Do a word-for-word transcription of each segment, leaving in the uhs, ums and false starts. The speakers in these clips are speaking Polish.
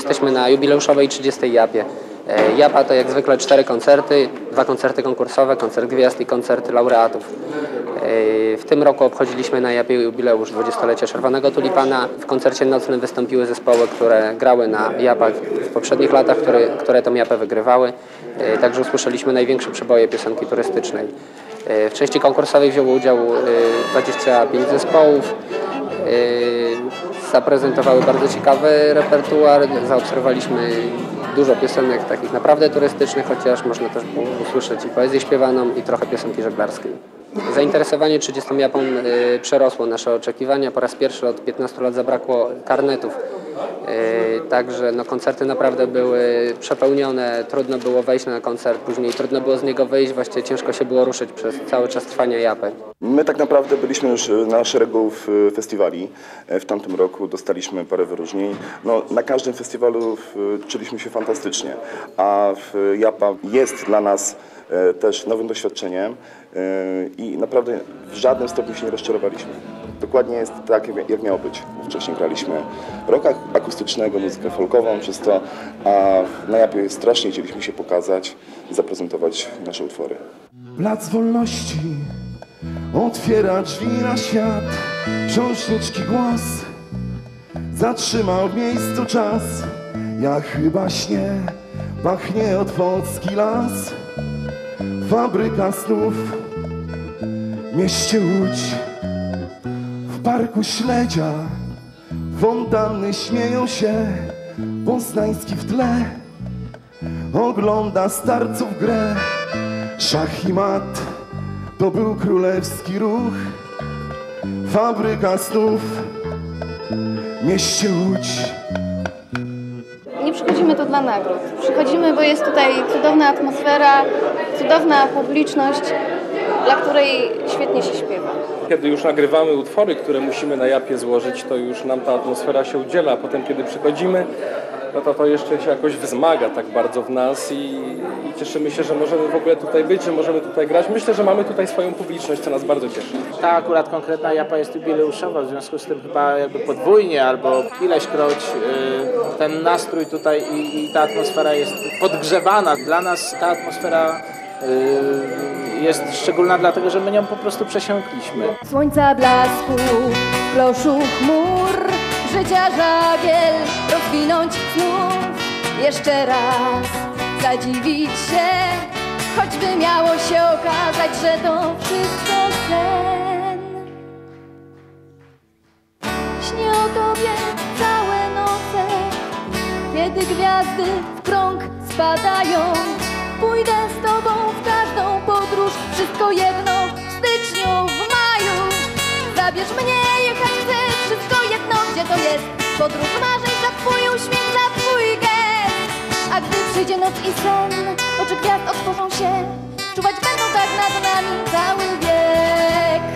jesteśmy na jubileuszowej trzydziestej Japie. Japa to jak zwykle cztery koncerty, dwa koncerty konkursowe, koncert gwiazd i koncert laureatów. W tym roku obchodziliśmy na Japie jubileusz dwudziestolecia Czerwonego Tulipana. W koncercie nocnym wystąpiły zespoły, które grały na Japach w poprzednich latach, które, które tą Japę wygrywały. Także usłyszeliśmy największe przeboje piosenki turystycznej. W części konkursowej wzięło udział dwadzieścia pięć zespołów. Zaprezentowały bardzo ciekawy repertuar. Zaobserwowaliśmy dużo piosenek takich naprawdę turystycznych, chociaż można też było usłyszeć i poezję śpiewaną, i trochę piosenki żeglarskiej. Zainteresowanie trzydziestą Japą y, przerosło nasze oczekiwania. Po raz pierwszy od piętnastu lat zabrakło karnetów. Y, także no, koncerty naprawdę były przepełnione, trudno było wejść na koncert, później trudno było z niego wyjść, właściwie ciężko się było ruszyć przez cały czas trwania Japy. My tak naprawdę byliśmy już na szeregu festiwali. W tamtym roku dostaliśmy parę wyróżnień. No, na każdym festiwalu czuliśmy się fantastycznie, a Japa jest dla nas też nowym doświadczeniem i naprawdę w żadnym stopniu się nie rozczarowaliśmy. Dokładnie jest tak, jak miało być. Wcześniej graliśmy rock akustycznego, muzykę folkową, przez to, a na Japie strasznie chcieliśmy się pokazać i zaprezentować nasze utwory. Plac Wolności otwiera drzwi na świat, książniczki głos zatrzymał w miejscu czas. Ja chyba śnię, pachnie od Polski las, fabryka snów w mieście Łódź. W parku Śledzia fontanny śmieją się, Poznański w tle ogląda starców grę. Szach i mat to był królewski ruch, fabryka snów w mieście Łódź. Nie przychodzimy tu dla nagród. Przychodzimy, bo jest tutaj cudowna atmosfera, cudowna publiczność, dla której świetnie się śpiewa. Kiedy już nagrywamy utwory, które musimy na Japie złożyć, to już nam ta atmosfera się udziela, a potem kiedy przychodzimy, no to to jeszcze się jakoś wzmaga tak bardzo w nas i, i cieszymy się, że możemy w ogóle tutaj być, że możemy tutaj grać. Myślę, że mamy tutaj swoją publiczność, co nas bardzo cieszy. Ta akurat konkretna Japa jest jubileuszowa, w związku z tym chyba jakby podwójnie albo ileśkroć yy, ten nastrój tutaj i, i ta atmosfera jest podgrzewana. Dla nas ta atmosfera yy, jest szczególna, dlatego że my nią po prostu przesiąkliśmy. Słońca blasku, kloszu chmur, życia żagiel, rozwinąć znów, jeszcze raz zadziwić się, choćby miało się okazać, że to wszystko sen. Śnię o tobie całe noce, kiedy gwiazdy w krąg spadają. Pójdę z tobą w każdą podróż, wszystko jedno w styczniu, w maju. Zabierz mnie, jechać chcę, wszystko jedno, gdzie to jest. Podróż marzeń za twój uśmiech, za twój gest. A gdy przyjdzie noc i sen, oczy gwiazd otworzą się, czuwać będą tak nad nami cały wiek.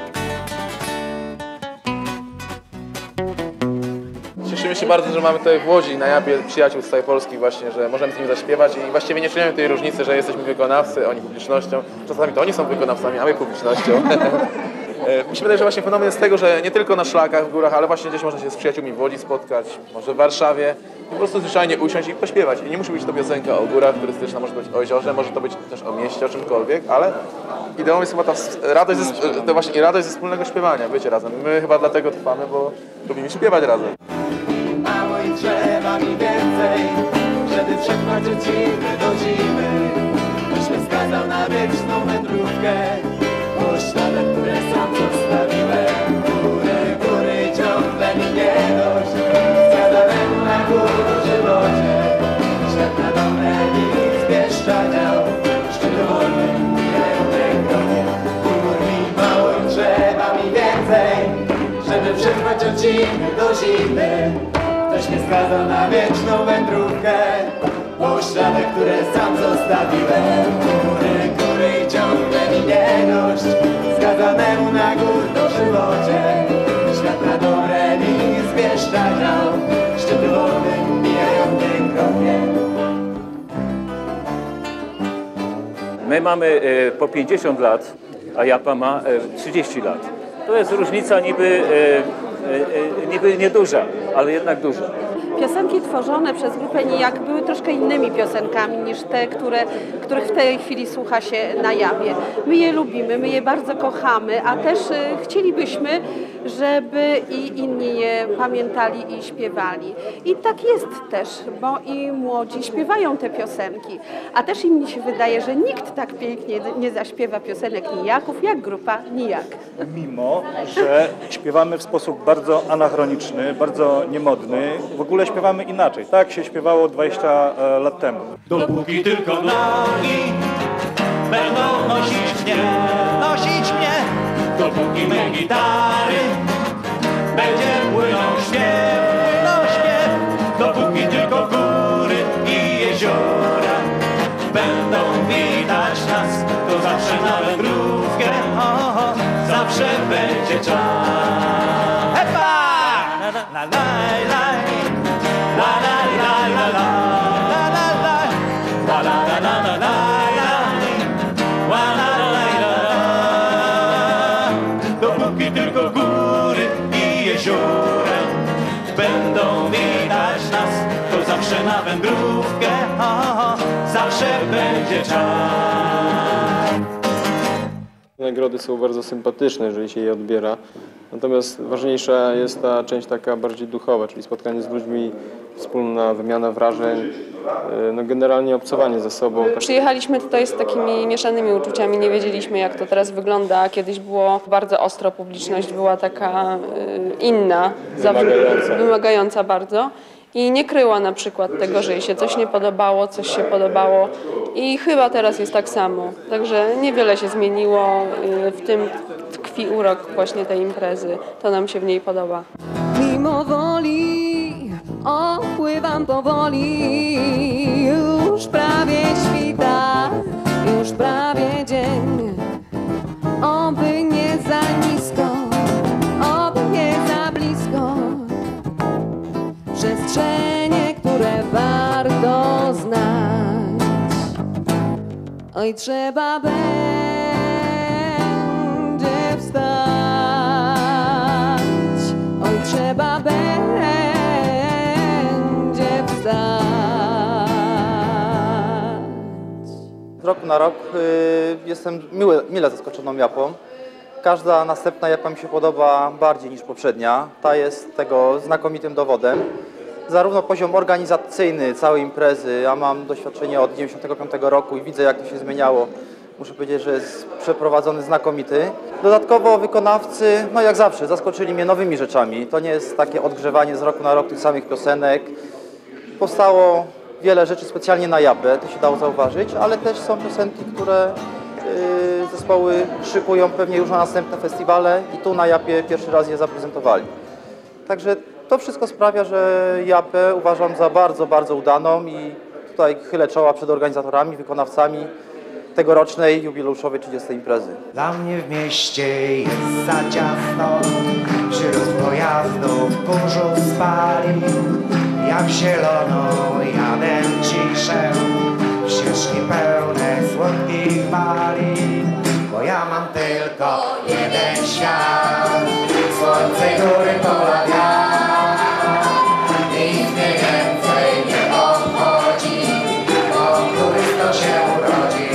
Cieszymy się bardzo, że mamy tutaj w Łodzi na Japie przyjaciół z całej Polski właśnie, że możemy z nimi zaśpiewać i właściwie nie czujemy tej różnicy, że jesteśmy wykonawcy, oni publicznością. Czasami to oni są wykonawcami, a my publicznością. Mi się wydaje, że właśnie fenomen jest tego, że nie tylko na szlakach, w górach, ale właśnie gdzieś można się z przyjaciółmi w Łodzi spotkać, może w Warszawie i po prostu zwyczajnie usiąść i pośpiewać. I nie musi być to piosenka o górach turystyczna, może to być o jeziorze, może to być też o mieście, o czymkolwiek, ale ideą jest chyba ta radość, ze, to właśnie radość ze wspólnego śpiewania, bycie razem. My chyba dlatego trwamy, bo lubimy śpiewać razem. Mało i trzeba mi więcej, żeby przetrwać od zimy do zimy. Ktoś mnie skazał na wieczną wędrówkę, po śladach, które sam zostawiłem. Góry, góry ciągle mi nie dość, zjadałem na górę żywocie. Świat na dobre nic zbieszczaniał, szczyty wolny mijają ten krokiem. Gór mi mało i trzeba mi więcej, żeby przetrwać od zimy do zimy. Ktoś mnie skazał na wieczną wędrówkę, po śladach, które sam zostawiłem. Góry, góry i ciągle mi nie dość, skazanemu na górno żywocie. Świat na dobre mi zbieszczaniał, szczyty wolnym mijają dzień krokiem. My mamy po pięćdziesiąt lat, a Japa ma trzydzieści lat. To jest różnica niby, niby nieduża, ale jednak duża. Piosenki tworzone przez grupę Nijak były troszkę innymi piosenkami niż te, które, których w tej chwili słucha się na Japie. My je lubimy, my je bardzo kochamy, a też y, chcielibyśmy, żeby i inni je pamiętali i śpiewali. I tak jest też, bo i młodzi śpiewają te piosenki, a też im mi się wydaje, że nikt tak pięknie nie zaśpiewa piosenek Nijaków jak grupa Nijak. Mimo że śpiewamy w sposób bardzo anachroniczny, bardzo niemodny, w ogóle śpiewamy inaczej. Tak się śpiewało dwadzieścia lat temu. Dopóki tylko nogi będą nosić mnie, nosić mnie, dopóki me gitary będzie płynął śpiew, płynął śpiew, dopóki tylko góry i jeziora będą widać nas, to zawsze na wędrówkę, o, o, zawsze będzie czas. Hepa! La, la, la, la, la, la, la, la, la. La la la la la la la la la la. Dopóki tylko góry i jeziora będą widać nas, to zawsze na wędrówkę, o, o, zawsze będzie czas. Nagrody są bardzo sympatyczne, jeżeli się je odbiera. Natomiast ważniejsza jest ta część taka bardziej duchowa, czyli spotkanie z ludźmi, wspólna wymiana wrażeń, no generalnie obcowanie ze sobą. Przyjechaliśmy tutaj z takimi mieszanymi uczuciami, nie wiedzieliśmy jak to teraz wygląda. Kiedyś było bardzo ostro, publiczność była taka inna, wymagająca, wymagająca bardzo. I nie kryła na przykład tego, że jej się coś nie podobało, coś się podobało i chyba teraz jest tak samo. Także niewiele się zmieniło, w tym tkwi urok właśnie tej imprezy, to nam się w niej podoba. Mimo woli opływam powoli, już prawie świta, już prawie dzień, oby nie za nisko, oby nie za blisko. Przestrzenie, które warto znać. Oj, trzeba będzie wstać. Oj, trzeba będzie wstać. Z roku na rok y, jestem miły, mile zaskoczoną Japą. Każda następna Japa mi się podoba bardziej niż poprzednia. Ta jest tego znakomitym dowodem. Zarówno poziom organizacyjny całej imprezy, ja mam doświadczenie od dziewięćdziesiątego piątego roku i widzę jak to się zmieniało. Muszę powiedzieć, że jest przeprowadzony znakomity. Dodatkowo wykonawcy, no jak zawsze, zaskoczyli mnie nowymi rzeczami. To nie jest takie odgrzewanie z roku na rok tych samych piosenek. Powstało wiele rzeczy specjalnie na Japę, to się dało zauważyć, ale też są piosenki, które yy, zespoły szykują pewnie już na następne festiwale i tu na Japie pierwszy raz je zaprezentowali. Także to wszystko sprawia, że Japę uważam za bardzo, bardzo udaną i tutaj chylę czoła przed organizatorami, wykonawcami tegorocznej jubileuszowej trzydziestej imprezy. Dla mnie w mieście jest za ciasno, przyrost pojazdów kurzu spali. Jak zielono jadę ciszę, ścieżki pełne słodkich bali. Bo ja mam tylko jeden świat, słońce, góry, pola, wiatr. Nic mnie więcej nie obchodzi, bo turysto się urodzi.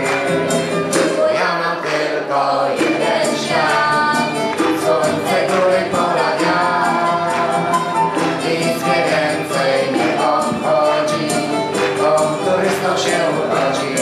Bo ja mam tylko jeden świat, słońce, góry, pola, wiatr. Nic mnie więcej nie obchodzi, bo turysto się urodzi.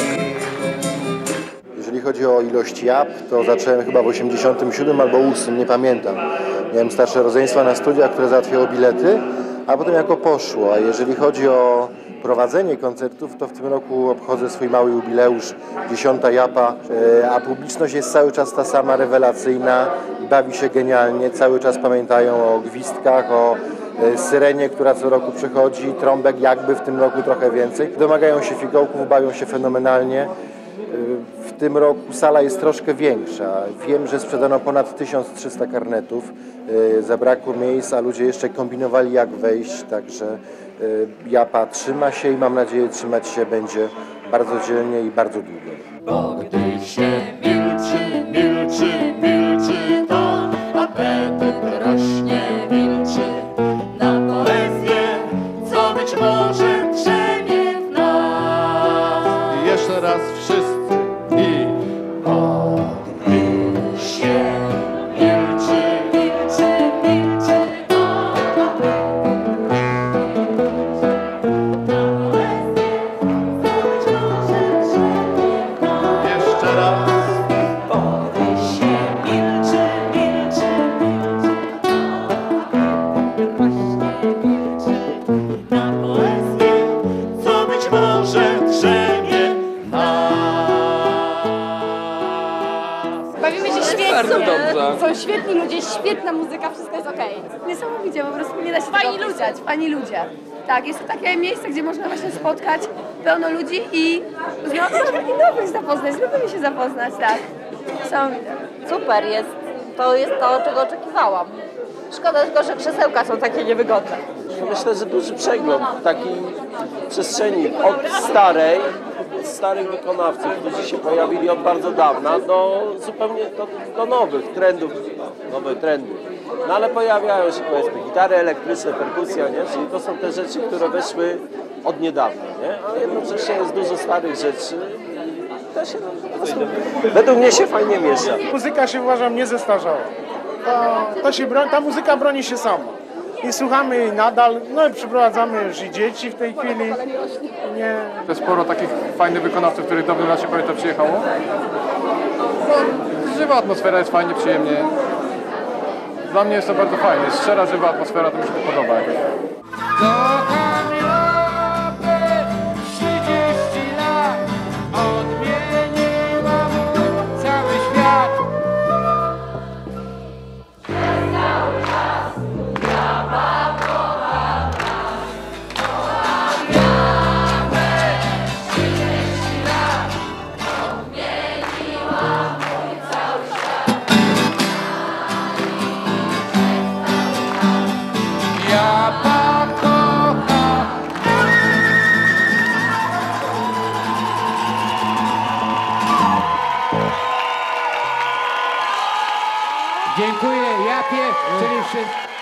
Jeżeli chodzi o ilość jap, to zacząłem chyba w osiemdziesiątym siódmym albo ósmym, nie pamiętam. Miałem starsze rodzeństwa na studiach, które załatwiało bilety, a potem jako poszło. A jeżeli chodzi o prowadzenie koncertów, to w tym roku obchodzę swój mały jubileusz, dziesiąta Japa, a publiczność jest cały czas ta sama, rewelacyjna, bawi się genialnie, cały czas pamiętają o gwizdkach, o syrenie, która co roku przychodzi, trąbek jakby w tym roku trochę więcej. Domagają się fikołków, bawią się fenomenalnie. W tym roku sala jest troszkę większa. Wiem, że sprzedano ponad tysiąc trzysta karnetów. Zabrakło miejsc, a ludzie jeszcze kombinowali jak wejść, także Japa trzyma się i mam nadzieję trzymać się będzie bardzo dzielnie i bardzo długo. Bo gdy się milczy, milczy, milczy, to apetyt rośnie, milczy. Na poezję jeszcze raz wszyscy i oby się milczy. Jeszcze raz. Co być może drzemie Bawimy się świetnie, Bardzo dobrze. są świetni ludzie, świetna muzyka, wszystko jest okej. Niesamowicie, po prostu nie da się Fajni tego ludzie. opisać. Fajni ludzie. Tak, jest to takie miejsce, gdzie można właśnie spotkać pełno ludzi i z nowych zapoznać, z nowymi się zapoznać, tak. Niesamowite. Super jest. To jest to, czego oczekiwałam. Szkoda tylko, że krzesełka są takie niewygodne. Myślę, że duży przegląd takiej przestrzeni od starej, od starych wykonawców, którzy się pojawili od bardzo dawna, do zupełnie do, do nowych trendów, nowe trendy. No ale pojawiają się, powiedzmy, gitary elektryczne, perkusja, nie? Czyli to są te rzeczy, które weszły od niedawna, nie? A jednocześnie jest dużo starych rzeczy. To się po prostu, według mnie się fajnie miesza. Muzyka się, uważam, nie zestarzała. To, to się broni, ta muzyka broni się sama. I słuchamy jej nadal, no i przyprowadzamy już i dzieci w tej chwili. Nie. To jest sporo takich fajnych wykonawców, których dawno lat się pamięta przyjechało. No, żywa atmosfera jest fajnie, przyjemnie. Dla mnie jest to bardzo fajne, jest szczera, żywa atmosfera, to mi się to podoba jakoś. Kocham Japę, trzydzieści lat, odmieniła mój cały świat. Cały czas Japa kochana, kocham Japę, trzydzieści lat, odmieniła mój cały świat. Japa kocha. Dziękuję Japie, czyli wszystkim.